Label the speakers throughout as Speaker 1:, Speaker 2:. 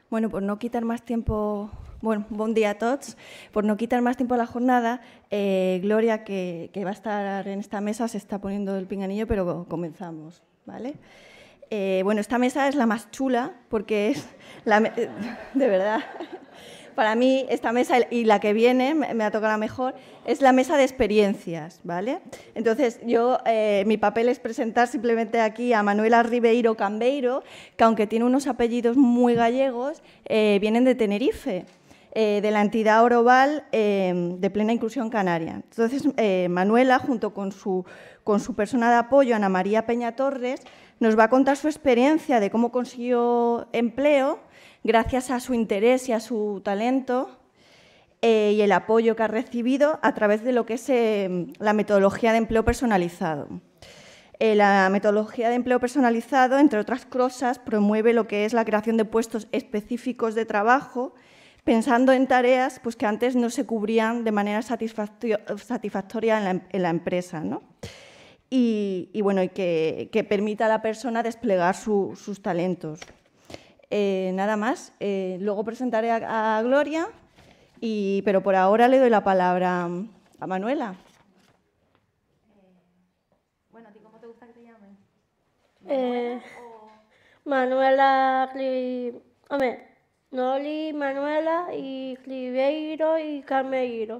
Speaker 1: Bueno, por no quitar más tiempo, bueno, bon dia a tots. Por no quitar más tiempo a la jornada, Gloria, que va a estar en esta mesa, se está poniendo el pinganillo, pero comenzamos, ¿vale? Bueno, esta mesa es la más chula porque es, de verdad, para mí esta mesa y la que viene, me ha tocado la mejor, es la mesa de experiencias, ¿vale? Entonces, mi papel es presentar simplemente aquí a Manuela Ribeiro Cambeiro, que aunque tiene unos apellidos muy gallegos, vienen de Tenerife, de la entidad Oroval de Plena Inclusión Canaria. Entonces, Manuela, junto con su persona de apoyo, Ana María Peña Torres, nos va a contar su experiencia de cómo consiguió empleo gracias a su interés y a su talento y el apoyo que ha recibido a través de lo que es la metodología de empleo personalizado. La metodología de empleo personalizado, entre otras cosas, promueve lo que es la creación de puestos específicos de trabajo, pensando en tareas pues, que antes no se cubrían de manera satisfactoria en la empresa, ¿no? Y que permita a la persona desplegar sus talentos. Nada más. Luego presentaré a Gloria, pero por ahora le doy la palabra a Manuela.
Speaker 2: Bueno, ¿a ti cómo te gusta que te llamen?
Speaker 3: Manuela, Noli, Manuela y Cliveiro y Cameiro.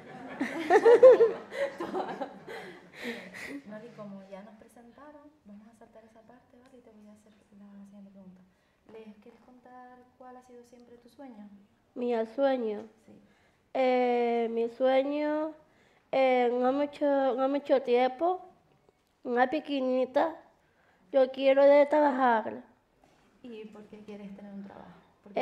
Speaker 2: Noli, como ya nos presentaron, vamos a saltar esa parte, ¿vale? Y te voy a hacer la siguiente pregunta. ¿Les quieres contar cuál ha sido siempre tu sueño?
Speaker 3: Mi sueño.
Speaker 2: Sí.
Speaker 3: Mi sueño, no mucho tiempo, una pequeñita, yo quiero de trabajar.
Speaker 2: ¿Y por qué quieres tener un trabajo?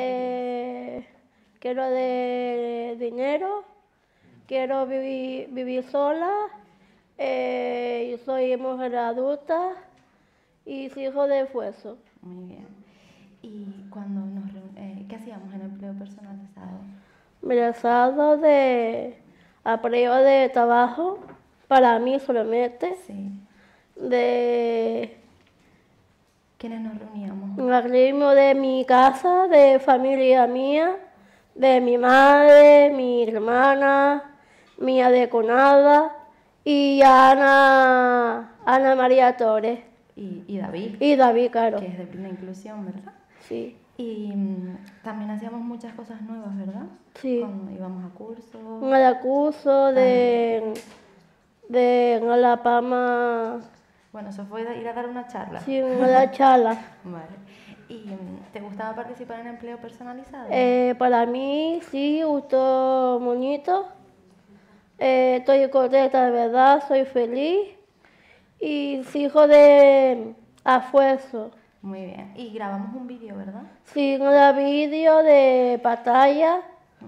Speaker 3: Quiero de dinero, quiero vivir sola, yo soy mujer adulta y hijo de esfuerzo.
Speaker 2: Muy bien. ¿Y cuando qué hacíamos en empleo personalizado?
Speaker 3: Realizado de apoyo de trabajo para mí solamente.
Speaker 2: Sí.
Speaker 3: De
Speaker 2: ¿Quiénes nos reuníamos?
Speaker 3: el ritmo de mi casa, de familia mía, de mi madre, mi hermana, mi adeconada y Ana María Torres.
Speaker 2: Y David.
Speaker 3: Y David, claro.
Speaker 2: Que es de Plena Inclusión, ¿verdad?
Speaker 3: Sí.
Speaker 2: Y también hacíamos muchas cosas nuevas, ¿verdad?
Speaker 3: Sí.
Speaker 2: Cuando íbamos a cursos.
Speaker 3: Un curso de La Palma.
Speaker 2: Bueno, eso fue ir a dar una charla.
Speaker 3: Sí, una charla.
Speaker 2: Vale. ¿Y te gustaba participar en empleo personalizado?
Speaker 3: Para mí sí, gustó bonito. Estoy contenta, de verdad, soy feliz. Y sigo de esfuerzo.
Speaker 2: Muy bien. Y grabamos un vídeo, ¿verdad?
Speaker 3: Sí, un vídeo de batalla,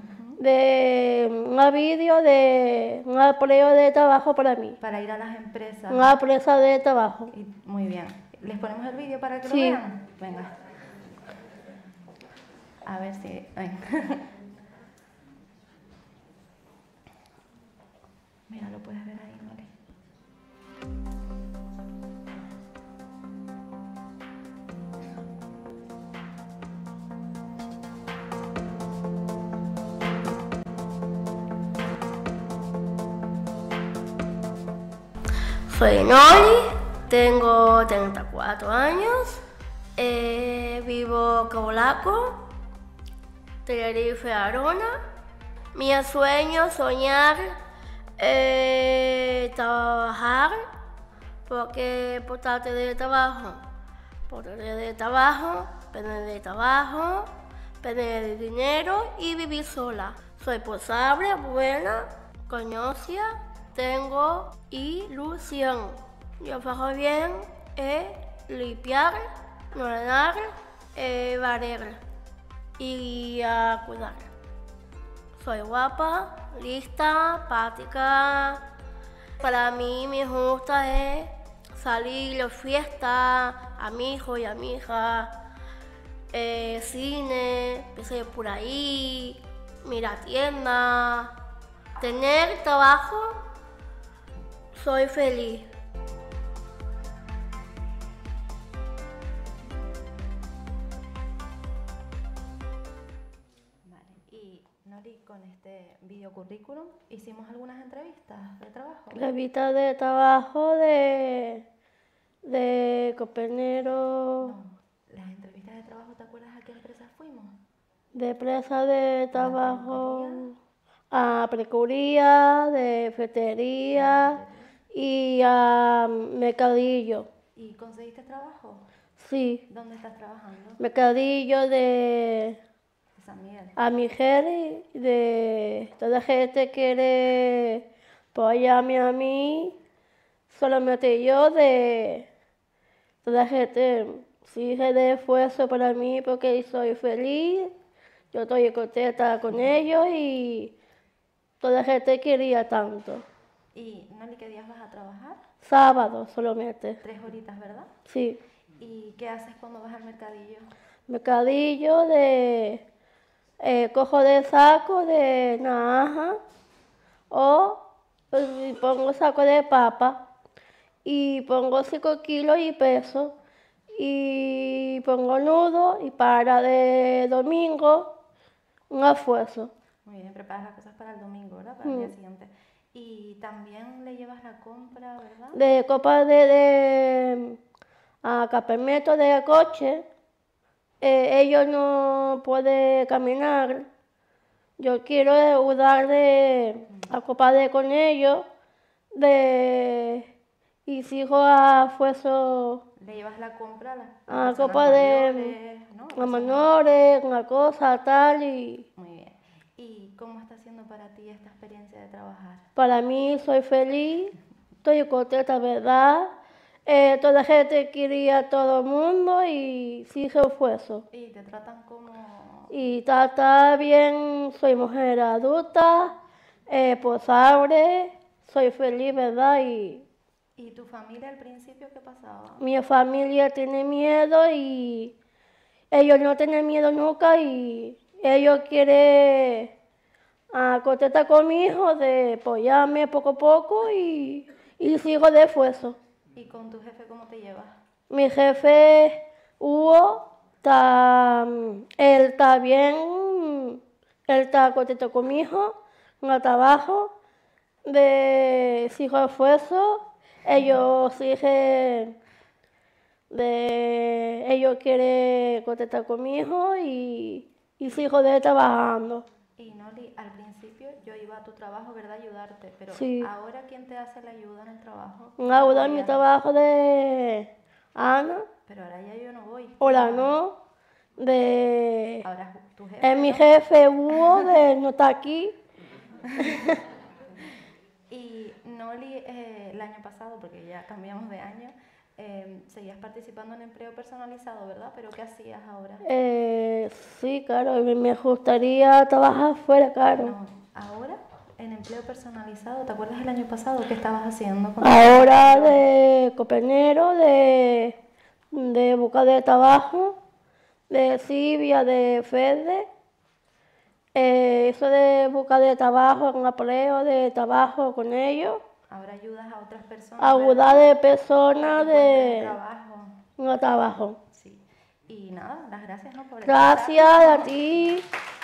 Speaker 3: un vídeo de un empleo de trabajo para mí.
Speaker 2: Para ir a las empresas.
Speaker 3: Una empresa de trabajo.
Speaker 2: Muy bien. ¿Les ponemos el vídeo para que lo
Speaker 3: Sí.
Speaker 2: vean? Venga. A ver si... Mira, lo puedes ver ahí, Nori.
Speaker 3: Soy Noli, tengo 34 años, vivo en Cabo, Tenerife, Arona. Mi sueño, soñar, trabajar, porque por parte de trabajo, tener dinero y vivir sola. Soy responsable, buena, conocida, tengo ilusión. Yo hago bien limpiar, ordenar, barrer y cuidar. Soy guapa, lista, práctica. Para mí me gusta salir a fiesta, a mi hijo y a mi hija, cine, paseo por ahí, mirar tienda, tener trabajo. Soy feliz.
Speaker 2: currículum hicimos algunas entrevistas de trabajo.
Speaker 3: Entrevistas de trabajo de compañeros,
Speaker 2: No, las entrevistas de trabajo, ¿te acuerdas a qué empresa fuimos?
Speaker 3: de empresas de trabajo,
Speaker 2: peluquería.
Speaker 3: a peluquería, de ferretería y a mercadillo.
Speaker 2: ¿Y conseguiste trabajo?
Speaker 3: Sí,
Speaker 2: ¿Dónde estás trabajando?
Speaker 3: mercadillo de
Speaker 2: De San Miguel.
Speaker 3: a mujeres, de toda gente quiere apoyarme a mí, solamente yo de toda gente sigue de esfuerzo para mí porque soy feliz, yo estoy contenta con ellos y toda gente quería tanto.
Speaker 2: ¿Y Noli, qué días vas a trabajar?
Speaker 3: Sábado solamente,
Speaker 2: 3 horitas, ¿verdad?
Speaker 3: sí.
Speaker 2: ¿Y qué haces cuando vas al mercadillo?
Speaker 3: Mercadillo de cojo de saco de naranja o pongo saco de papa y pongo 5 kilos y peso y pongo nudo y para de domingo un esfuerzo.
Speaker 2: Muy bien, preparas las cosas para el domingo, ¿verdad? Para el día siguiente. Y también le llevas la compra, ¿verdad?
Speaker 3: De copa de campamento de coche, ellos no pueden caminar. Yo quiero ayudarle a copa con ellos y sigo a esfuerzo
Speaker 2: Le llevas la compra a las
Speaker 3: a
Speaker 2: personas
Speaker 3: copa de
Speaker 2: mayores, ¿no?
Speaker 3: a menores, una cosa tal y
Speaker 2: Muy bien. ¿Y cómo está siendo para ti esta experiencia de trabajar?
Speaker 3: para mí soy feliz, estoy contenta, ¿verdad? Toda la gente quería a todo el mundo y sigue esfuerzo.
Speaker 2: ¿Y te tratan como...?
Speaker 3: Y está bien, soy mujer adulta, posable, soy feliz, ¿verdad? Y
Speaker 2: ¿Y tu familia al principio qué pasaba?
Speaker 3: mi familia tiene miedo y ellos no tienen miedo nunca y ellos quieren contestar con mi hijo de apoyarme poco a poco y sigo de esfuerzo.
Speaker 2: ¿Y con tu jefe cómo te llevas?
Speaker 3: Mi jefe Hugo, él está bien, él está contento con mi hijo, en el trabajo, sigo de esfuerzo, ellos siguen, ellos quieren contestar con mi hijo y sigo de trabajando.
Speaker 2: Y Noli, al principio yo iba a tu trabajo, ¿verdad? A ayudarte, pero
Speaker 3: Sí.
Speaker 2: ahora ¿quién te hace la ayuda en el trabajo?
Speaker 3: En ayuda en mi
Speaker 2: Apoyar.
Speaker 3: trabajo de Ana,
Speaker 2: Pero ahora ya yo no voy.
Speaker 3: hola no, de
Speaker 2: Ahora tu jefe,
Speaker 3: es mi
Speaker 2: ¿no?
Speaker 3: jefe Hugo, no está aquí.
Speaker 2: Y Noli, el año pasado, porque ya cambiamos de año, seguías participando en empleo personalizado, ¿verdad? Pero ¿qué hacías ahora?
Speaker 3: Sí, claro, me gustaría trabajar fuera, claro.
Speaker 2: No, ahora en empleo personalizado, ¿te acuerdas el año pasado qué estabas haciendo?
Speaker 3: Ahora de compañero, de buscar de trabajo, de Cibia, de Fede, eso de buscar de trabajo, en empleo, de trabajo con ellos,
Speaker 2: Ahora ayudas a otras personas.
Speaker 3: ayudar
Speaker 2: ¿verdad?
Speaker 3: de personas
Speaker 2: Que encuentren
Speaker 3: de
Speaker 2: trabajo.
Speaker 3: no trabajo.
Speaker 2: Sí. Y nada, las gracias, ¿no? Por
Speaker 3: Gracias
Speaker 2: escucharnos.
Speaker 3: a ti.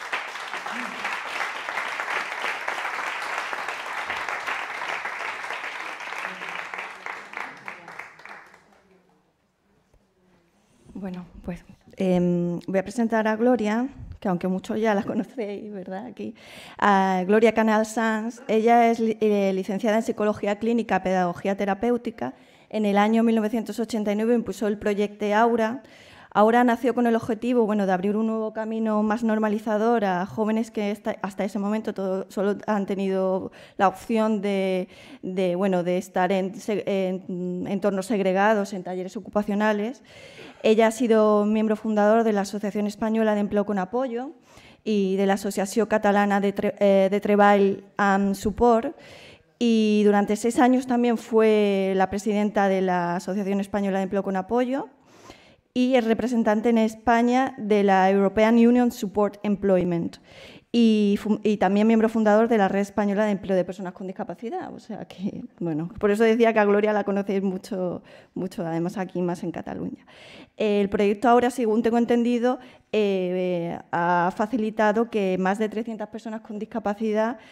Speaker 1: Bueno, pues voy a presentar a Gloria, que aunque muchos ya la conocéis, ¿verdad? Aquí, a Gloria Canal Sanz. Ella es licenciada en Psicología Clínica, Pedagogía Terapéutica. En el año 1989 impulsó el proyecto Aura. Aura nació con el objetivo, bueno, de abrir un nuevo camino más normalizador a jóvenes que hasta ese momento solo han tenido la opción de estar en entornos segregados, en talleres ocupacionales. Ella ha sido miembro fundador de la Asociación Española de Empleo con Apoyo y de la Asociación Catalana de Treball amb Suport, y durante 6 años también fue la presidenta de la Asociación Española de Empleo con Apoyo y es representante en España de la European Union Support Employment y también miembro fundador de la Red Española de Empleo de Personas con Discapacidad. O sea que, bueno, por eso decía que a Gloria la conocéis mucho, además aquí más en Cataluña. El proyecto Aura, según tengo entendido, ha facilitado que más de 300 personas con discapacidad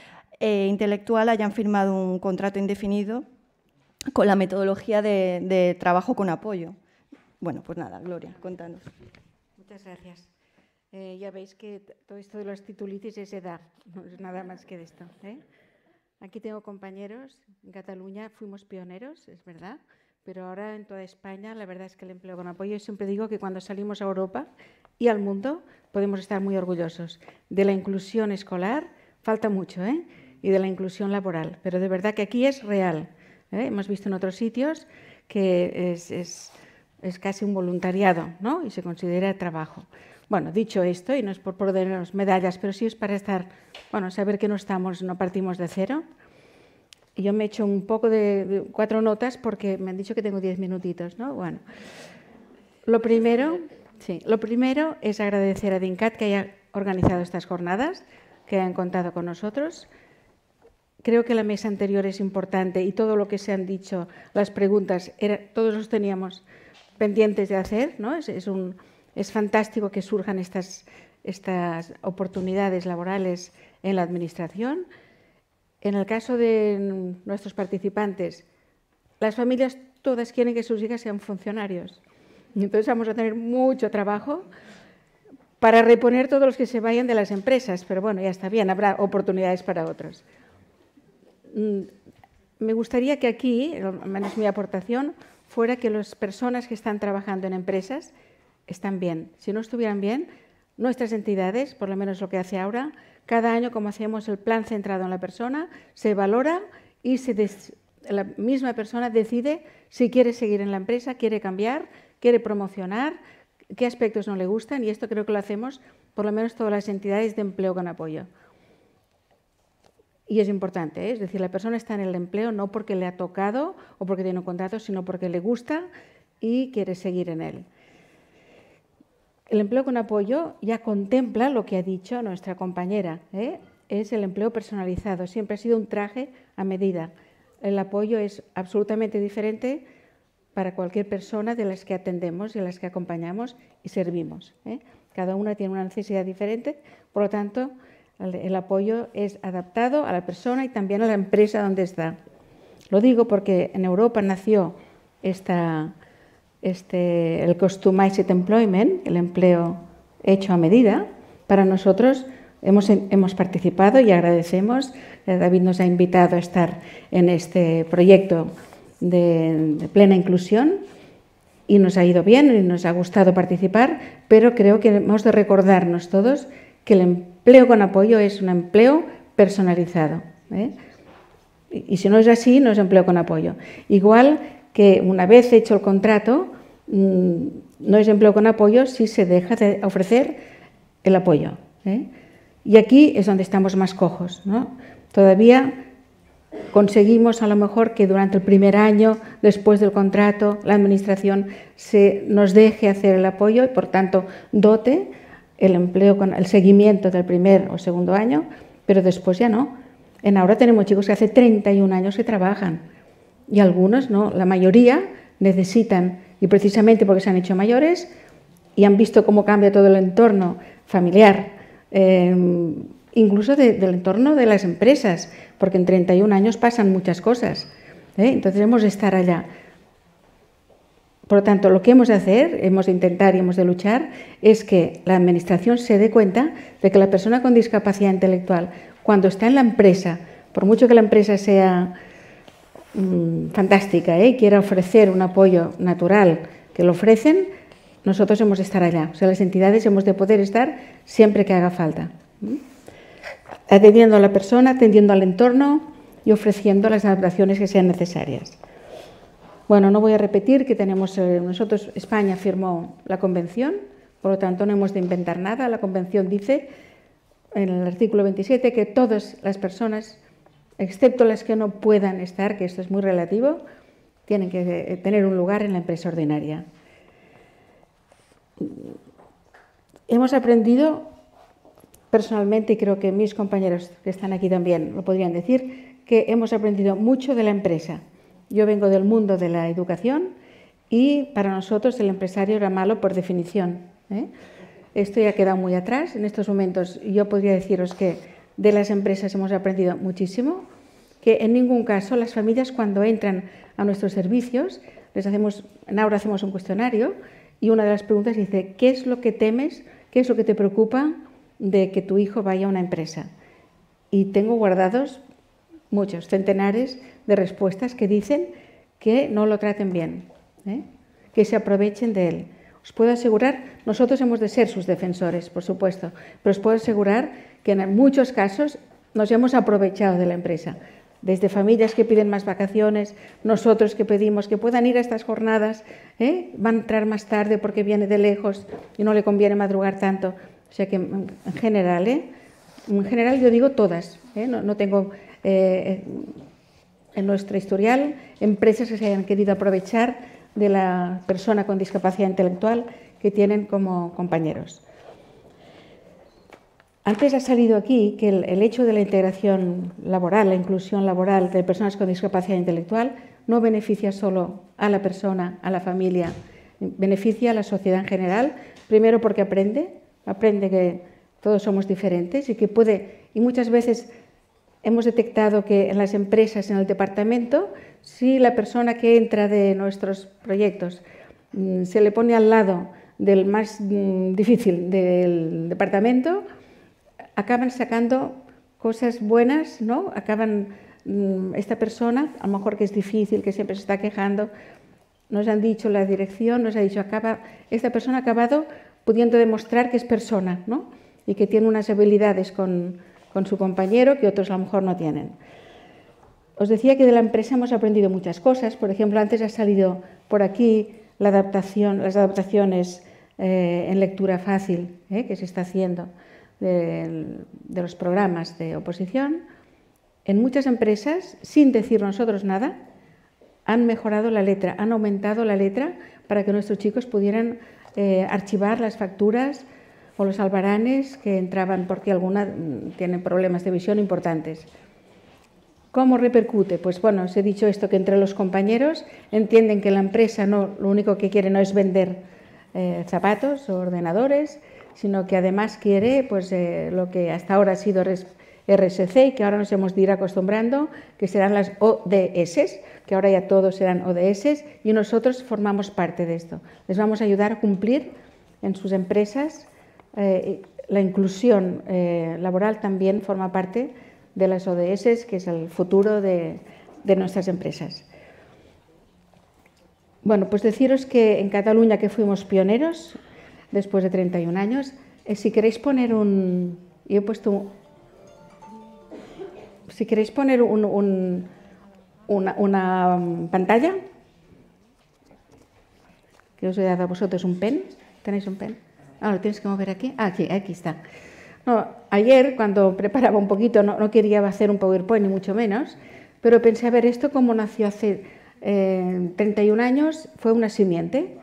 Speaker 1: intelectual hayan firmado un contrato indefinido con la metodología de trabajo con apoyo. Bueno, pues nada, Gloria, cuéntanos.
Speaker 4: Muchas gracias. Ya veis que todo esto de los titulitis es edad, no es nada más que de esto. Aquí tengo compañeros, en Cataluña fuimos pioneros, es verdad, pero ahora en toda España la verdad es que el empleo con apoyo, yo siempre digo que cuando salimos a Europa y al mundo podemos estar muy orgullosos. De la inclusión escolar falta mucho, y de la inclusión laboral, pero de verdad que aquí es real. Hemos visto en otros sitios que es casi un voluntariado, ¿no? Y se considera trabajo. Bueno, dicho esto, y no es por ponernos medallas, pero sí es para estar, bueno, saber que no partimos de cero. Y yo me he hecho un poco de 4 notas porque me han dicho que tengo 10 minutitos, ¿no? Bueno, lo primero es agradecer a DINCAT que haya organizado estas jornadas, que hayan contado con nosotros. Creo que la mesa anterior es importante y todo lo que se han dicho, las preguntas, todos los teníamos pendientes de hacer, ¿no? Es fantástico que surjan estas oportunidades laborales en la administración. En el caso de nuestros participantes, las familias todas quieren que sus hijas sean funcionarios. Entonces vamos a tener mucho trabajo para reponer todos los que se vayan de las empresas, pero bueno, ya está bien, habrá oportunidades para otros. Me gustaría que aquí, al menos mi aportación, fuera que las personas que están trabajando en empresas están bien. Si no estuvieran bien, nuestras entidades, por lo menos lo que hace ahora, cada año, como hacemos el plan centrado en la persona, se valora y la misma persona decide si quiere seguir en la empresa, quiere cambiar, quiere promocionar, qué aspectos no le gustan, y esto creo que lo hacemos por lo menos todas las entidades de empleo con apoyo. Y es importante, es decir, la persona está en el empleo no porque le ha tocado o porque tiene un contrato, sino porque le gusta y quiere seguir en él. El empleo con apoyo ya contempla lo que ha dicho nuestra compañera, es el empleo personalizado, siempre ha sido un traje a medida. El apoyo es absolutamente diferente para cualquier persona de las que atendemos y de las que acompañamos y servimos. Cada una tiene una necesidad diferente, por lo tanto, el apoyo es adaptado a la persona y también a la empresa donde está. Lo digo porque en Europa nació el Customized Employment, el empleo hecho a medida. Para nosotros hemos participado y agradecemos. David nos ha invitado a estar en este proyecto de plena inclusión y nos ha ido bien y nos ha gustado participar, pero creo que hemos de recordarnos todos que el empleo con apoyo es un empleo personalizado. Y si no es así, no es empleo con apoyo. Igual que una vez hecho el contrato, no es empleo con apoyo si se deja de ofrecer el apoyo. Y aquí es donde estamos más cojos, ¿no? Todavía conseguimos a lo mejor que durante el primer año, después del contrato, la administración nos deje hacer el apoyo y, por tanto, dote el empleo con el seguimiento del primer o segundo año, pero después ya no. Ahora tenemos chicos que hace 31 años que trabajan y algunos no, la mayoría necesitan, y precisamente porque se han hecho mayores y han visto cómo cambia todo el entorno familiar, incluso del entorno de las empresas, porque en 31 años pasan muchas cosas. Entonces hemos de estar allá. Por lo tanto, lo que hemos de hacer, hemos de intentar y hemos de luchar, es que la administración se dé cuenta de que la persona con discapacidad intelectual, cuando está en la empresa, por mucho que la empresa sea fantástica y quiera ofrecer un apoyo natural que lo ofrecen, nosotros hemos de estar allá. O sea, las entidades hemos de poder estar siempre que haga falta. Atendiendo a la persona, atendiendo al entorno y ofreciendo las adaptaciones que sean necesarias. Bueno, no voy a repetir que nosotros, España firmó la convención, por lo tanto no hemos de inventar nada. La convención dice, en el artículo 27, que todas las personas, excepto las que no puedan estar, que esto es muy relativo, tienen que tener un lugar en la empresa ordinaria. Hemos aprendido personalmente, y creo que mis compañeros que están aquí también lo podrían decir, que hemos aprendido mucho de la empresa. Yo vengo del mundo de la educación y para nosotros el empresario era malo por definición. Esto ya ha quedado muy atrás. En estos momentos yo podría deciros que de las empresas hemos aprendido muchísimo, que en ningún caso las familias cuando entran a nuestros servicios, en Aura hacemos un cuestionario y una de las preguntas dice, ¿qué es lo que temes, qué es lo que te preocupa de que tu hijo vaya a una empresa? Y tengo guardados muchos, centenares de respuestas que dicen que no lo traten bien, que se aprovechen de él. Os puedo asegurar, nosotros hemos de ser sus defensores, por supuesto, pero os puedo asegurar que en muchos casos nos hemos aprovechado de la empresa. Desde familias que piden más vacaciones, nosotros que pedimos que puedan ir a estas jornadas, van a entrar más tarde porque viene de lejos y no le conviene madrugar tanto. O sea que en general yo digo todas, no tengo en nuestro historial empresas que se hayan querido aprovechar de la persona con discapacidad intelectual que tienen como compañeros. Antes ha salido aquí que el hecho de la integración laboral, la inclusión laboral de personas con discapacidad intelectual no beneficia solo a la persona, a la familia, beneficia a la sociedad en general, primero porque aprende que todos somos diferentes y que y muchas veces hemos detectado que en las empresas, en el departamento, si la persona que entra de nuestros proyectos se le pone al lado del más difícil del departamento, acaban sacando cosas buenas, ¿no? Esta persona, a lo mejor que es difícil, que siempre se está quejando, nos han dicho la dirección, nos ha dicho, esta persona ha acabado pudiendo demostrar que es persona, ¿no? Y que tiene unas habilidades con su compañero que otros a lo mejor no tienen. Os decía que de la empresa hemos aprendido muchas cosas. Por ejemplo, antes ha salido por aquí las adaptaciones en lectura fácil que se está haciendo de los programas de oposición. En muchas empresas, sin decir nosotros nada, han mejorado la letra, han aumentado la letra para que nuestros chicos pudieran archivar las facturas o los albaranes que entraban porque alguna tienen problemas de visión importantes. ¿Cómo repercute? Pues bueno, os he dicho esto, que entre los compañeros entienden que la empresa lo único que quiere no es vender zapatos o ordenadores, sino que además quiere lo que hasta ahora ha sido RSC y que ahora nos hemos de ir acostumbrando, que serán las ODS, que ahora ya todos serán ODS y nosotros formamos parte de esto. Les vamos a ayudar a cumplir en sus empresas. La inclusión laboral también forma parte de las ODS, que es el futuro de nuestras empresas. Bueno, pues deciros que en Cataluña que fuimos pioneros, después de 31 años, si queréis poner yo he puesto, si queréis poner una pantalla, que os he dado a vosotros un pen, ¿tenéis un pen? Lo tienes que mover aquí. Aquí está. No, ayer, cuando preparaba un poquito, no quería hacer un PowerPoint, ni mucho menos, pero pensé, a ver, esto como nació hace 31 años, fue una simiente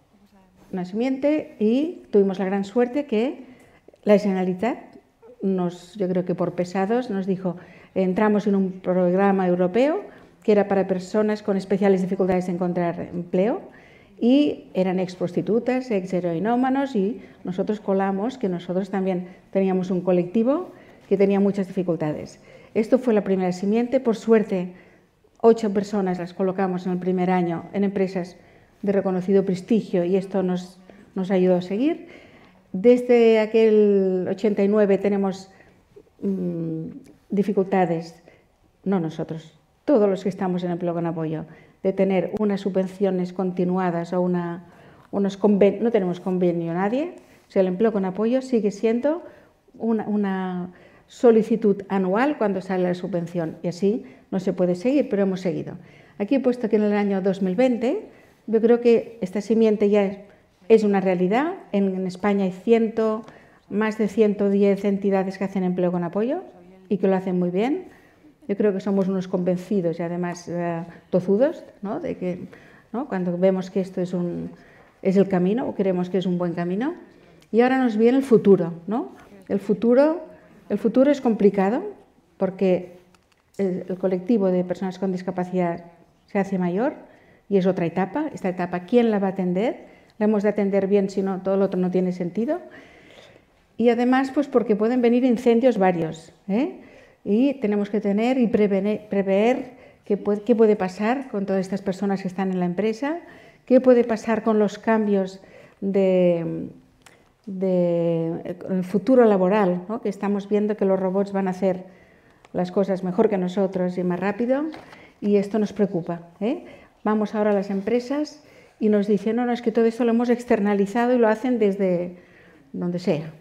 Speaker 4: y tuvimos la gran suerte que la Generalitat, yo creo que por pesados, nos dijo, entramos en un programa europeo que era para personas con especiales dificultades de encontrar empleo, y eran ex-prostitutas, ex-heroinómanos, y nosotros colamos que nosotros también teníamos un colectivo que tenía muchas dificultades. Esto fue la primera simiente. Por suerte, 8 personas las colocamos en el primer año en empresas de reconocido prestigio y esto nos ayudó a seguir. Desde aquel 89 tenemos dificultades, no nosotros, todos los que estamos en Empleo con Apoyo, de tener unas subvenciones continuadas o unos convenios. No tenemos convenio nadie, o sea, el Empleo con Apoyo sigue siendo una solicitud anual cuando sale la subvención y así no se puede seguir, pero hemos seguido. Aquí he puesto que en el año 2020 yo creo que esta simiente ya es una realidad. En España hay más de 110 entidades que hacen Empleo con Apoyo y que lo hacen muy bien. Yo creo que somos unos convencidos y además tozudos, ¿no? De que, ¿no? Cuando vemos que esto es el camino o creemos que es un buen camino. Y ahora nos viene el futuro, ¿no? El futuro es complicado porque el colectivo de personas con discapacidad se hace mayor y es otra etapa. Esta etapa, ¿quién la va a atender? La hemos de atender bien, si no, todo lo otro no tiene sentido. y además pues porque pueden venir incendios varios, y tenemos que tener y prever qué puede pasar con todas estas personas que están en la empresa, qué puede pasar con los cambios del futuro laboral, ¿no? Que estamos viendo que los robots van a hacer las cosas mejor que nosotros y más rápido, y esto nos preocupa. Vamos ahora a las empresas y nos dicen, no, es que todo esto lo hemos externalizado y lo hacen desde donde sea,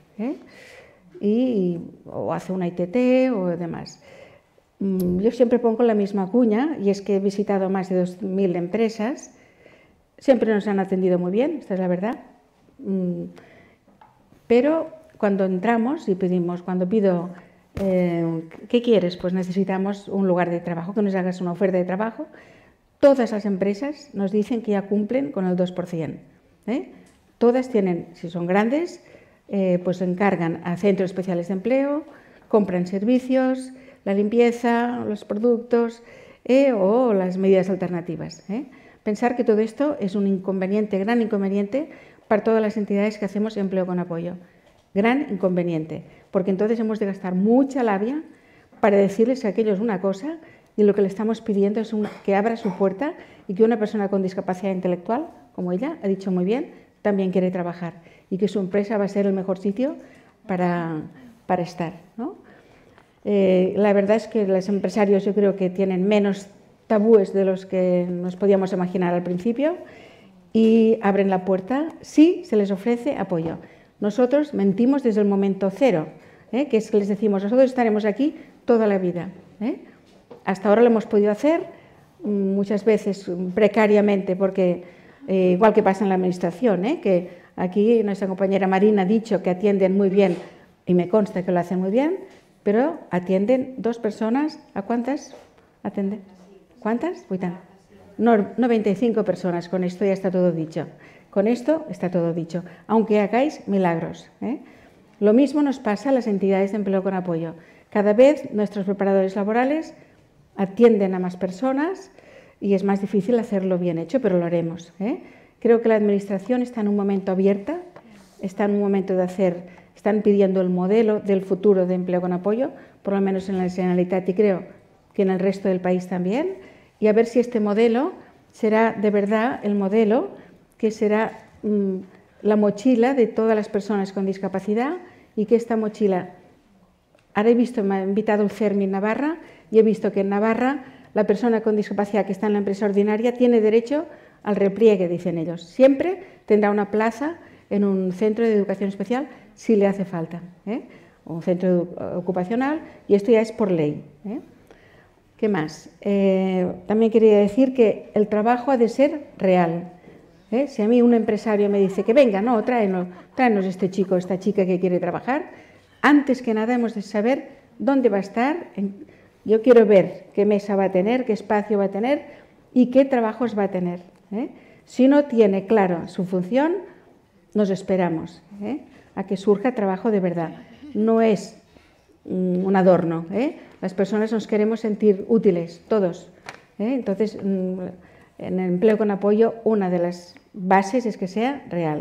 Speaker 4: o hace una ITT o demás. Yo siempre pongo la misma cuña, y es que he visitado más de 2000 empresas, siempre nos han atendido muy bien, esta es la verdad, pero cuando entramos y cuando pido, ¿qué quieres? Pues necesitamos un lugar de trabajo, que nos hagas una oferta de trabajo. Todas las empresas nos dicen que ya cumplen con el 2%. Todas tienen, si son grandes, pues encargan a centros especiales de empleo, compran servicios, la limpieza, los productos o las medidas alternativas. Pensar que todo esto es un inconveniente, gran inconveniente para todas las entidades que hacemos empleo con apoyo. Gran inconveniente, porque entonces hemos de gastar mucha labia para decirles a aquellos una cosa, y lo que le estamos pidiendo es que abra su puerta y que una persona con discapacidad intelectual, como ella ha dicho muy bien, también quiere trabajar, y que su empresa va a ser el mejor sitio para estar, ¿no? La verdad es que los empresarios yo creo que tienen menos tabúes de los que nos podíamos imaginar al principio, y abren la puerta si se les ofrece apoyo. Nosotros mentimos desde el momento cero, que es que les decimos, nosotros estaremos aquí toda la vida. Hasta ahora lo hemos podido hacer, muchas veces precariamente, porque igual que pasa en la administración, que aquí nuestra compañera Marina ha dicho que atienden muy bien, y me consta que lo hacen muy bien, pero atienden 2 personas, ¿a cuántas atienden? ¿Cuántas? No, 95 personas, con esto ya está todo dicho. Con esto está todo dicho, aunque hagáis milagros. Lo mismo nos pasa a las entidades de empleo con apoyo. Cada vez nuestros preparadores laborales atienden a más personas y es más difícil hacerlo bien hecho, pero lo haremos. Creo que la Administración está en un momento abierta, está en un momento de están pidiendo el modelo del futuro de empleo con apoyo, por lo menos en la Generalitat y creo que en el resto del país también, y a ver si este modelo será de verdad el modelo que será la mochila de todas las personas con discapacidad, y que esta mochila, ahora me ha invitado el CERMI en Navarra, y he visto que en Navarra la persona con discapacidad que está en la empresa ordinaria tiene derecho al repliegue, dicen ellos. Siempre tendrá una plaza en un centro de educación especial si le hace falta, o un centro ocupacional, y esto ya es por ley. ¿Qué más? También quería decir que el trabajo ha de ser real. Si a mí un empresario me dice que venga, no, tráenos este chico, esta chica que quiere trabajar, antes que nada hemos de saber dónde va a estar. Yo quiero ver qué mesa va a tener, qué espacio va a tener y qué trabajos va a tener. Si no tiene claro su función, nos esperamos a que surja trabajo de verdad. No es un adorno. Las personas nos queremos sentir útiles, todos. Entonces, en el empleo con apoyo, una de las bases es que sea real.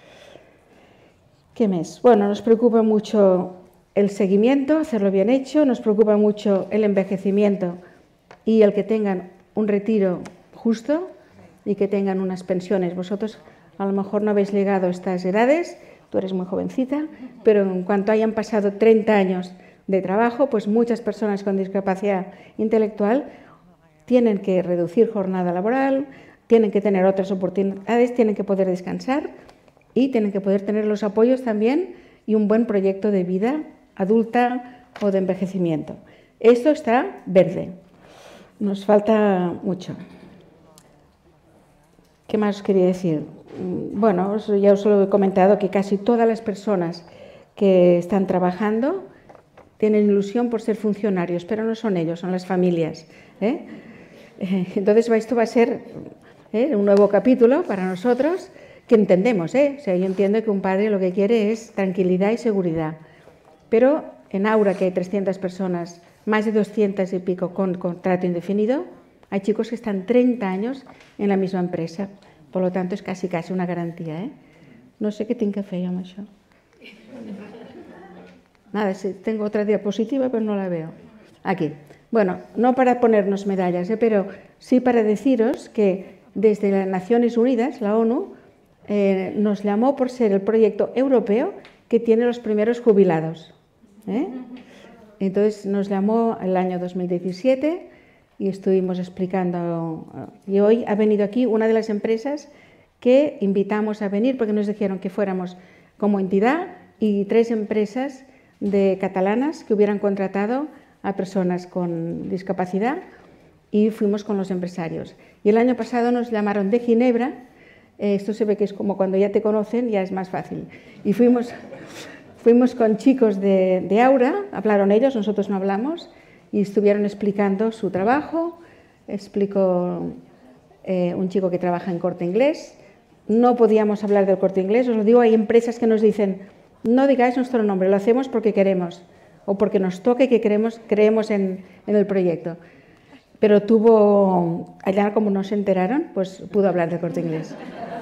Speaker 4: ¿Qué más? Bueno, nos preocupa mucho el seguimiento, hacerlo bien hecho, nos preocupa mucho el envejecimiento y el que tengan un retiro justo y que tengan unas pensiones. Vosotros a lo mejor no habéis llegado a estas edades, tú eres muy jovencita, pero en cuanto hayan pasado 30 años de trabajo, pues muchas personas con discapacidad intelectual tienen que reducir jornada laboral, tienen que tener otras oportunidades, tienen que poder descansar y tienen que poder tener los apoyos también y un buen proyecto de vida adulta o de envejecimiento. Esto está verde, nos falta mucho. ¿Qué más os quería decir? Bueno, ya os lo he comentado que casi todas las personas que están trabajando tienen ilusión por ser funcionarios, pero no son ellos, son las familias. Entonces esto va a ser un nuevo capítulo para nosotros que entendemos. O sea, yo entiendo que un padre lo que quiere es tranquilidad y seguridad, pero en Aura, que hay 300 personas, más de 200 y pico con contrato indefinido, hay chicos que están 30 años en la misma empresa, por lo tanto es casi una garantía. No sé què tinc que fer jo amb això. Nada, tengo otra diapositiva, pero no la veo. Aquí. Bueno, no para ponernos medallas, pero sí para deciros que desde las Naciones Unidas, la ONU, nos llamó por ser el proyecto europeo que tiene los primeros jubilados. Entonces nos llamó el año 2017 y estuvimos explicando. Y hoy ha venido aquí una de las empresas que invitamos a venir porque nos dijeron que fuéramos como entidad y 3 empresas catalanas que hubieran contratado a personas con discapacidad y fuimos con los empresarios. Y el año pasado nos llamaron de Ginebra, esto se ve que es como cuando ya te conocen, ya es más fácil. Y fuimos con chicos de Aura, hablaron ellos, nosotros no hablamos, y estuvieron explicando su trabajo. Explicó un chico que trabaja en Corte Inglés. No podíamos hablar del Corte Inglés, os lo digo, hay empresas que nos dicen, no digáis nuestro nombre, lo hacemos porque queremos, o porque nos toque que creemos en el proyecto. Pero allá como no se enteraron, pues pudo hablar del Corte Inglés.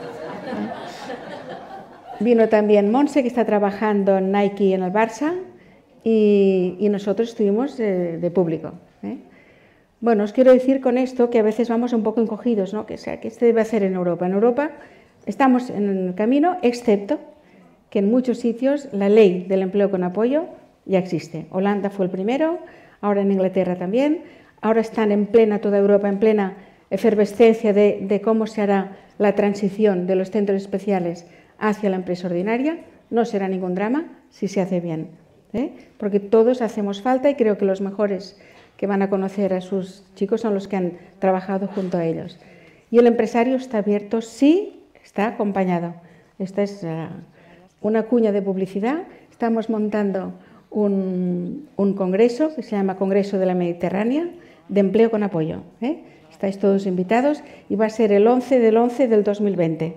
Speaker 4: Vino también Monse, que está trabajando en Nike en el Barça, y nosotros estuvimos de público. Bueno, os quiero decir con esto que a veces vamos un poco encogidos, ¿no? ¿Qué se debe hacer en Europa? En Europa estamos en el camino, excepto que en muchos sitios la ley del empleo con apoyo ya existe. Holanda fue el primero, ahora en Inglaterra también, ahora están toda Europa en plena efervescencia de cómo se hará la transición de los centros especiales hacia la empresa ordinaria. No será ningún drama si se hace bien, porque todos hacemos falta y creo que los mejores que van a conocer a sus chicos son los que han trabajado junto a ellos. Y el empresario está abierto, sí, está acompañado. Esta es una cuña de publicidad. Estamos montando un congreso que se llama Congreso de la Mediterránea de Empleo con Apoyo. Estáis todos invitados y va a ser el 11 del 2020.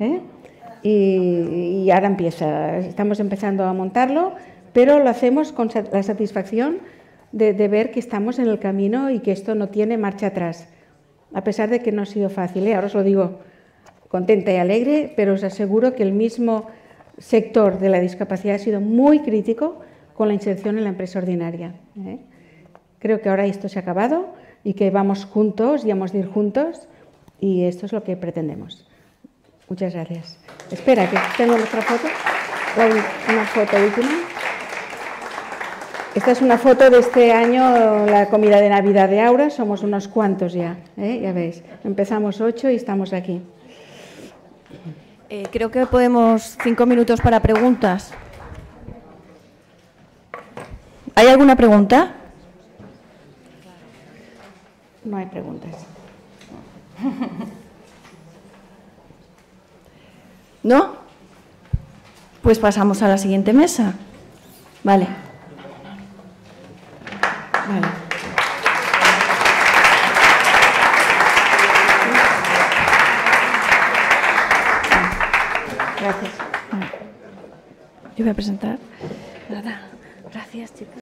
Speaker 4: Y ahora empieza. Estamos empezando a montarlo, pero lo hacemos con la satisfacción de ver que estamos en el camino y que esto no tiene marcha atrás, a pesar de que no ha sido fácil. Ahora os lo digo contenta y alegre, pero os aseguro que el mismo sector de la discapacidad ha sido muy crítico con la inserción en la empresa ordinaria. Creo que ahora esto se ha acabado y que vamos juntos y hemos de ir juntos, y esto es lo que pretendemos. Muchas gracias. Espera, que tengo nuestra foto, una foto última. Esta es una foto de este año, la comida de Navidad de Aura, somos unos cuantos ya, ya veis. Empezamos 8 y estamos aquí.
Speaker 1: Creo que podemos 5 minutos para preguntas. ¿Hay alguna pregunta?
Speaker 4: No hay preguntas.
Speaker 1: ¿No? Pues pasamos a la siguiente mesa. Vale.
Speaker 4: Gracias.
Speaker 1: Yo voy a presentar. Nada. Gracias, chicos.